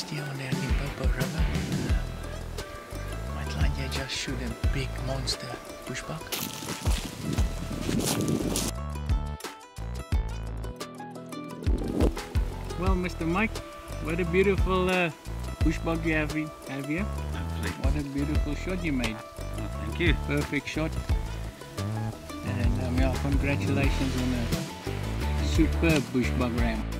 last year on the Limpopo River. My client here just shoot a big monster bushbuck. Well, Mr. Mike, what a beautiful bushbuck you have here. Absolutely. What a beautiful shot you made. Oh, thank you. Perfect shot. And yeah, congratulations on a superb bushbuck ram.